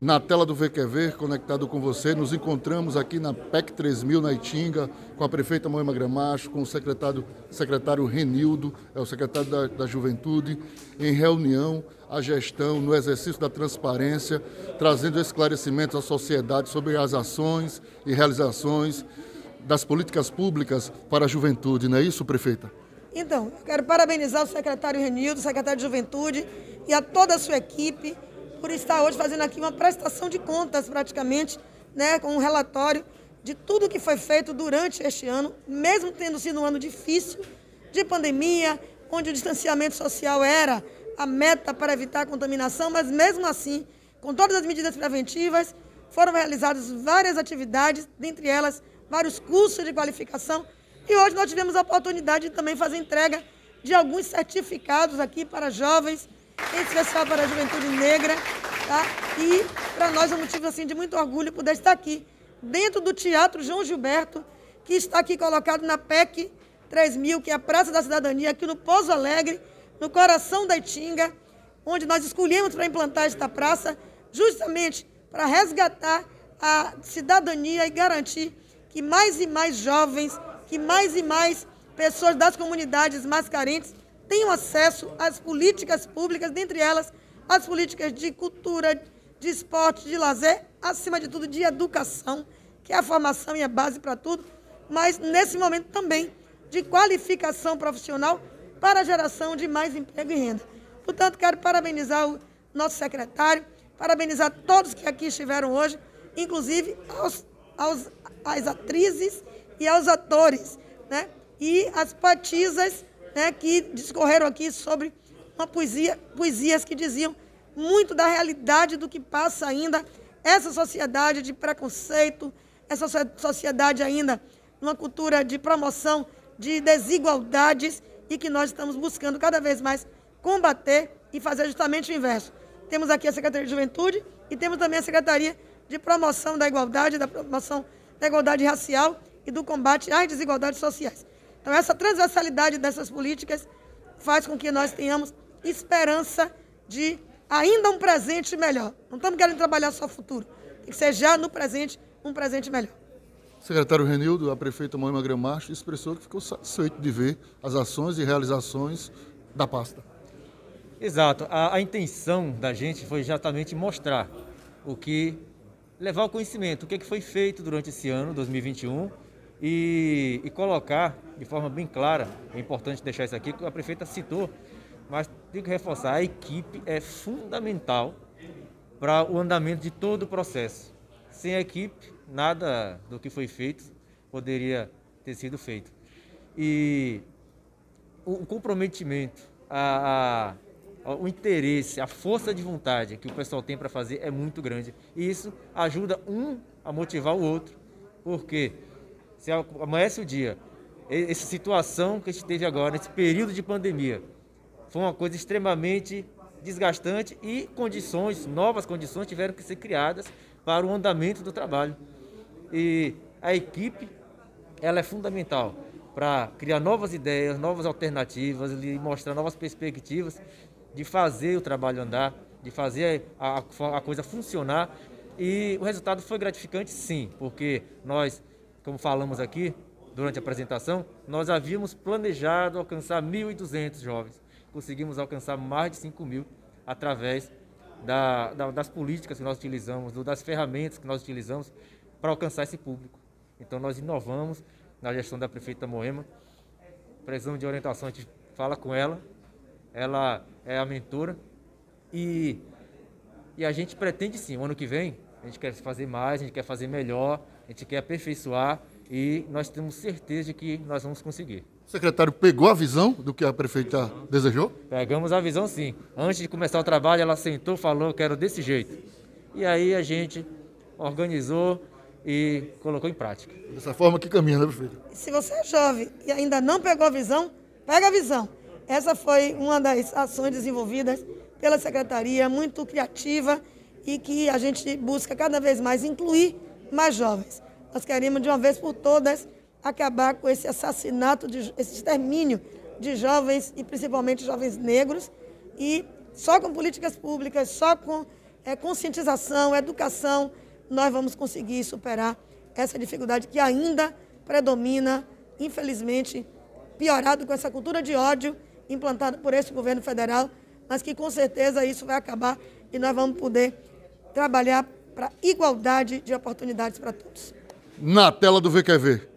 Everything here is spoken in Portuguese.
na tela do VQV, conectado com você. Nos encontramos aqui na PEC 3000, na Itinga, com a prefeita Moema Gramacho, com o secretário Renildo, é o secretário da Juventude, em reunião, a gestão, no exercício da transparência, trazendo esclarecimentos à sociedade sobre as ações e realizações das políticas públicas para a juventude. Não é isso, prefeita? Então, eu quero parabenizar o secretário Renildo, o secretário de Juventude e a toda a sua equipe por estar hoje fazendo aqui uma prestação de contas, praticamente, né, com um relatório de tudo que foi feito durante este ano, mesmo tendo sido um ano difícil, de pandemia, onde o distanciamento social era a meta para evitar a contaminação, mas mesmo assim, com todas as medidas preventivas, foram realizadas várias atividades, dentre elas vários cursos de qualificação, e hoje nós tivemos a oportunidade de também fazer entrega de alguns certificados aqui para jovens, em especial para a juventude negra, tá? E para nós é um motivo assim, de muito orgulho poder estar aqui, dentro do Teatro João Gilberto, que está aqui colocado na PEC 3000, que é a Praça da Cidadania, aqui no Pouso Alegre, no coração da Itinga, onde nós escolhemos para implantar esta praça, justamente para resgatar a cidadania e garantir que mais e mais jovens, que mais e mais pessoas das comunidades mais carentes tenham acesso às políticas públicas, dentre elas as políticas de cultura, de esporte, de lazer, acima de tudo de educação, que é a formação e a base para tudo, mas nesse momento também de qualificação profissional para a geração de mais emprego e renda. Portanto, quero parabenizar o nosso secretário, parabenizar todos que aqui estiveram hoje, inclusive às atrizes e aos atores, né? E as poetisas, né, que discorreram aqui sobre uma poesias que diziam muito da realidade do que passa ainda essa sociedade de preconceito, essa sociedade ainda numa cultura de promoção de desigualdades e que nós estamos buscando cada vez mais combater e fazer justamente o inverso. Temos aqui a Secretaria de Juventude e temos também a Secretaria de Promoção da Igualdade, da promoção da igualdade racial e do combate às desigualdades sociais. Então, essa transversalidade dessas políticas faz com que nós tenhamos esperança de ainda um presente melhor. Não estamos querendo trabalhar só futuro, tem que ser já no presente, um presente melhor. Secretário Renildo, a prefeita Moema Gramacho expressou que ficou satisfeito de ver as ações e realizações da pasta. Exato. A intenção da gente foi exatamente mostrar levar ao conhecimento o que foi feito durante esse ano, 2021, e colocar de forma bem clara, é importante deixar isso aqui, que a prefeita citou, mas tem que reforçar, a equipe é fundamental para o andamento de todo o processo. Sem a equipe, nada do que foi feito poderia ter sido feito. E o comprometimento, o interesse, a força de vontade que o pessoal tem para fazer é muito grande. E isso ajuda um a motivar o outro, porque se amanhece o dia, essa situação que a gente teve agora, esse período de pandemia, foi uma coisa extremamente desgastante e novas condições tiveram que ser criadas para o andamento do trabalho. E a equipe, ela é fundamental para criar novas ideias, novas alternativas, e mostrar novas perspectivas de fazer o trabalho andar, de fazer a coisa funcionar. E o resultado foi gratificante, sim, porque nós, como falamos aqui durante a apresentação, nós havíamos planejado alcançar 1.200 jovens. Conseguimos alcançar mais de 5.000 através das políticas que nós utilizamos, das ferramentas que nós utilizamos para alcançar esse público. Então nós inovamos na gestão da prefeita Moema. Precisamos de orientação, a gente fala com ela é a mentora e a gente pretende sim, o ano que vem, a gente quer fazer mais, a gente quer fazer melhor, a gente quer aperfeiçoar e nós temos certeza de que nós vamos conseguir. O secretário pegou a visão do que a prefeita desejou? Pegamos a visão, sim. Antes de começar o trabalho, ela sentou, falou, quero desse jeito. E aí a gente organizou e colocou em prática. Dessa forma que caminha, né, prefeita? Se você é jovem e ainda não pegou a visão, pega a visão. Essa foi uma das ações desenvolvidas pela Secretaria, muito criativa e que a gente busca cada vez mais incluir mais jovens. Nós queremos, de uma vez por todas, acabar com esse assassinato, esse extermínio de jovens e principalmente jovens negros. E só com políticas públicas, só com conscientização, educação, nós vamos conseguir superar essa dificuldade que ainda predomina, infelizmente, piorado com essa cultura de ódio implantada por esse governo federal, mas que com certeza isso vai acabar e nós vamos poder trabalhar para igualdade de oportunidades para todos. Na tela do VQV.